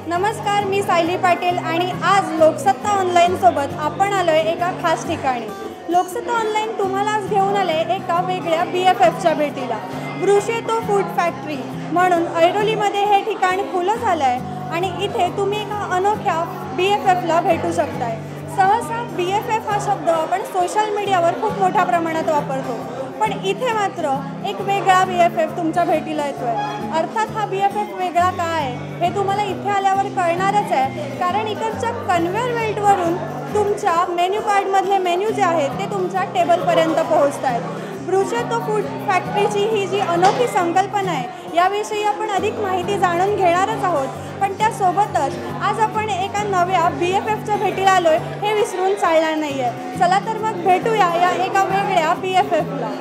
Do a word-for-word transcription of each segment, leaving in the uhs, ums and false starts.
नमस्कार, मी सायली पाटील आणि आज लोकसत्ता ऑनलाईन सोबत आपण आलोय एका खास ठिकाणी। लोकसत्ता ऑनलाईन तुम्हाला आज घेऊन आले एका वेगळ्या बी एफ एफच्या भेटीला। ब्रुशिएटो फूड फॅक्टरी म्हणून ऐरोलीमध्ये हे ठिकाण खुलं झालं आहे आणि इथे तुम्ही एका अनोख्या बी एफ एफला भेटू शकताय। सहसा बी एफ एफ हा शब्द आपण सोशल मीडियावर खूप मोठ्या प्रमाणात वापरतो, पण इथे मात्र एक वेगळा बी एफ एफ तुमच्या भेटीला येतोय। अर्थात हा बी एफ एफ वेगळा काय आहे हे तुम्हाला इथे आल्यावर कळणारच आहे, कारण इकडच्या कन्वेयर बेल्टवरून तुमच्या मेन्यू कार्डमधले मेन्यू जे आहेत ते तुमच्या टेबलपर्यंत पोहोचत आहेत। ब्रुशिएटो फूड फॅक्टरीची ही जी अनोखी संकल्पना आहे याविषयी आपण अधिक माहिती जाणून घेणारच आहोत, पण त्यासोबतच आज आपण एका नव्या बी एफ एफच्या भेटीला आलोय हे विसरून चालणार नाही आहे। चला तर मग भेटूया या एका वेगळ्या बी एफ एफला।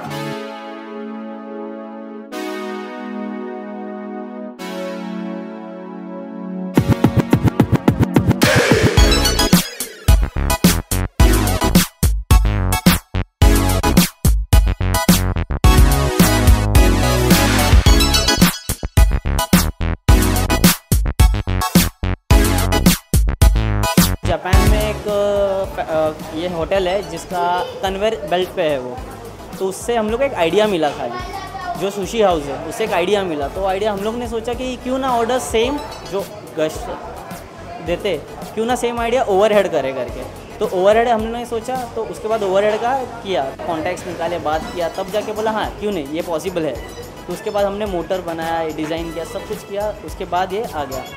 जापान में एक ये होटल है जिसका कन्वेयर बेल्ट पे है वो, तो उससे हम लोग को एक आइडिया मिला। खाली जो सुशी हाउस है उससे एक आइडिया मिला, तो आइडिया हम लोग ने सोचा कि क्यों ना ऑर्डर सेम जो गेस्ट देते क्यों ना सेम आइडिया ओवरहेड करे करके। तो ओवरहेड हमने सोचा, तो उसके बाद ओवरहेड का किया, कॉन्टैक्ट्स निकाले, बात किया, तब जाके बोला हाँ क्यों नहीं ये पॉसिबल है। तो उसके बाद हमने मोटर बनाया, डिज़ाइन किया, सब कुछ किया, उसके बाद ये आ गया।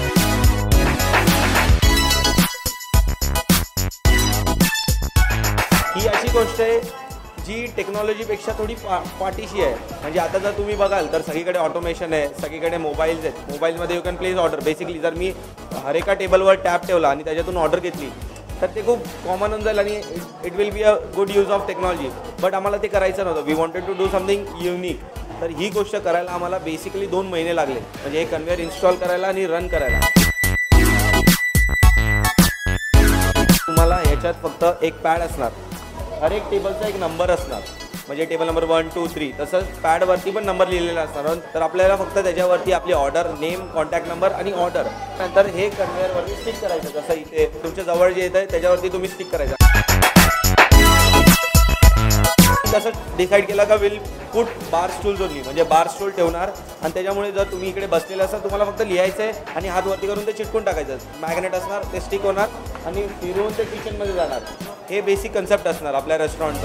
ही अशी गोष्ट आहे जी टेक्नॉलॉजीपेक्षा थोडी पा पाठीशी आहे। म्हणजे आता जर तुम्ही बघाल तर सगळीकडे ऑटोमेशन आहे, सगळीकडे मोबाईल्स आहेत। मोबाईलमध्ये you can place order. Basically जर मी हर एका टेबलवर टॅप ठेवला आणि त्याच्यातून ऑर्डर घेतली तर ते खूप कॉमन होऊन जाईल आणि it will be a good use of technology. But आम्हाला ते करायचं नव्हतं। We wanted to do something unique. तर ही गोष्ट करायला आम्हाला बेसिकली दोन महिने लागले, म्हणजे हे कन्वेयर इन्स्टॉल करायला आणि रन करायला। तुम्हाला याच्यात फक्त एक पॅड असणार, हर एक टेबलचा एक नंबर असणार, म्हणजे table number one two three, तसंच पॅडवरती पण नंबर लिहिलेला असणार। तर आपल्याला फक्त त्याच्यावरती आपली ऑर्डर नेम, कॉन्टॅक्ट नंबर आणि ऑर्डर, नंतर हे कन्वेयरवरती स्टिक करायचं। जसं इथे तुमच्या जवळ जे येत आहे त्याच्यावरती तुम्ही स्टिक करायचं। तसं डिसाईड केलं का will put bar stools only, म्हणजे बार स्टूल ठेवणार आणि त्याच्यामुळे जर तुम्ही इकडे बसलेलं असाल तुम्हाला फक्त लिहायचं आहे आणि हात वरती करून ते चिटकून टाकायचं। मॅग्नेट असणार, ते स्टिक होणार आणि फिरून ते किचनमध्ये जाणार। हे बेसिक कन्सेप्ट असणार आपल्या रेस्टॉरंटचा।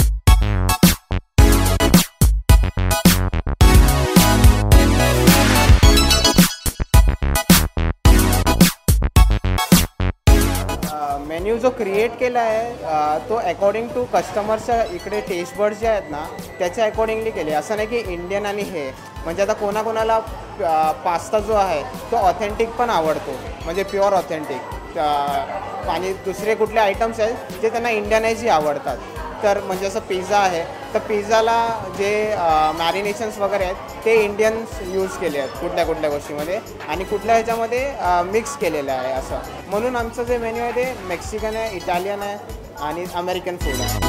मेन्यू जो क्रिएट केला आहे तो अकॉर्डिंग टू कस्टमरच्या इकडे टेस्ट बर्ड्स जे आहेत ना त्याच्या अकॉर्डिंगली केले। असं नाही की इंडियन आणि हे, म्हणजे आता कोणाकोणाला पास्ता जो आहे तो ऑथेंटिक पण आवडतो, म्हणजे प्युअर ऑथेंटिक, आणि दुसरे कुठले आयटम्स आहेत जे त्यांना इंडियनाइजही आवडतात। तर म्हणजे असं पिझ्झा आहे तर पिझ्झाला जे मॅरिनेशन्स वगैरे आहेत ते इंडियन्स यूज केले आहेत कुठल्या कुठल्या गोष्टीमध्ये, आणि कुठल्या ह्याच्यामध्ये मिक्स केलेलं आहे असं। म्हणून आमचं जे मेन्यू आहे ते मेक्सिकन आहे, इटालियन आहे आणि अमेरिकन फूड आहे।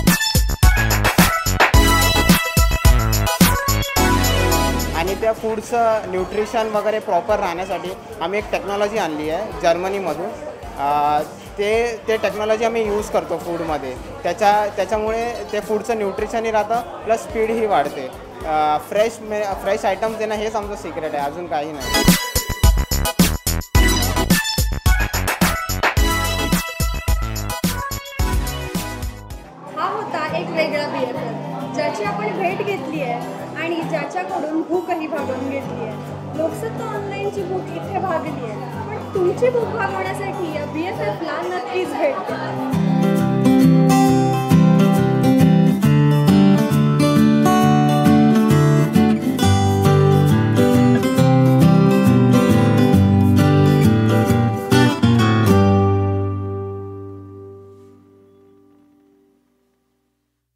आणि त्या फूडचं न्यूट्रिशन वगैरे प्रॉपर राहण्यासाठी आम्ही एक टेक्नॉलॉजी आणली आहे जर्मनीमधून। ते ते टेक्नॉलॉजी आम्ही यूज करतो फूडमध्ये, त्याच्या त्याच्यामुळे ते फूडचं न्यूट्रिशनही राहतं प्लस स्पीडही वाढते। फ्रेश मे फ्रेश आयटम्स देणं हेच आमचं सिक्रेट आहे, अजून काही नाही। हा होता एक वेगळा बी एफ एफ ज्याची आपण भेट घेतली आहे आणि ज्याच्याकडून भूकही भागवून घेतली आहे। लोकसत्ता ऑनलाईनची भूक इथे भागली आहे, पण तुमची भूक भागवण्यासाठी या बी एफ एफला नक्कीच भेट द्या।